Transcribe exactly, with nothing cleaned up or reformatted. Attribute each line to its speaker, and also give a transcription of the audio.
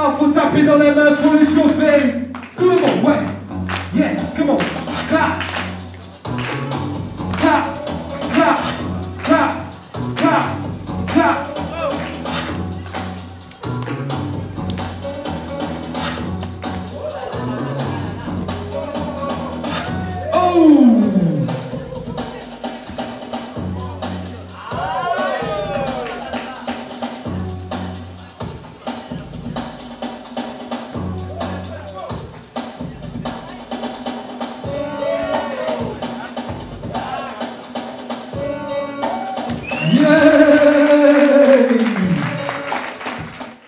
Speaker 1: Ah, faut taper dans la main, faut les chauffer. Tout le monde, ouais. Yeah, come on. Clap. Clap. Clap. Clap. Clap. Clap. Oh.